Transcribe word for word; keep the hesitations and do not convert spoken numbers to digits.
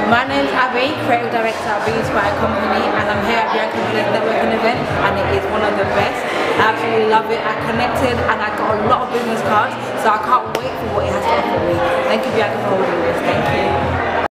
My name's Abby, Creative Director at Be Inspired Company, and I'm here at Bianca's networking event, and it is one of the best. I absolutely love it. I connected and I got a lot of business cards, so I can't wait for what it has to offer me. Thank you, Bianca, for holding me.